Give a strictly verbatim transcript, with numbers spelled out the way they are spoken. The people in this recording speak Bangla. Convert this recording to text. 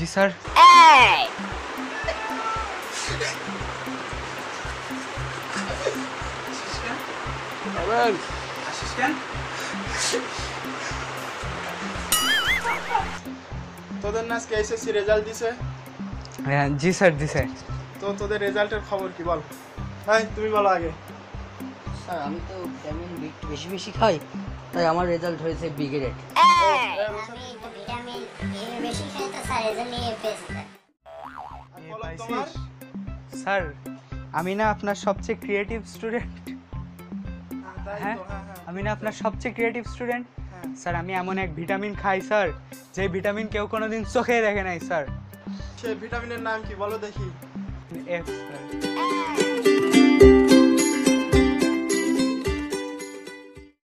জি স্যার। তোদের না আজকে এসএসসি রেজাল্ট দিছে? হ্যাঁ জি স্যার দিছে। তো তোদের রেজাল্টের খবর কি বল? হ্যাঁ তুমি বলো আগে। স্যার আমি তো ভিটামিন বি একটু বেশি বেশি খাই, তাই আমার রেজাল্ট হয়েছে বি গ্রেড। ভিটামিন এ বেশি খাই তো স্যার এজন্য এ পেয়েছে স্যার। বলো তোমার। স্যার আমি না আপনার সবচেয়ে ক্রিয়েটিভ স্টুডেন্ট। তাই হ্যাঁ তো, হ্যাঁ হ্যাঁ আমি না আপনার সবচেয়ে ক্রিয়েটিভ স্টুডেন্ট। হ্যাঁ। স্যার আমি এমন এক ভিটামিন খাই স্যার, যে ভিটামিন কেউ কোনোদিন চোখে দেখে নাই স্যার। সেই ভিটামিনের নাম কি বলো দেখি? F sir.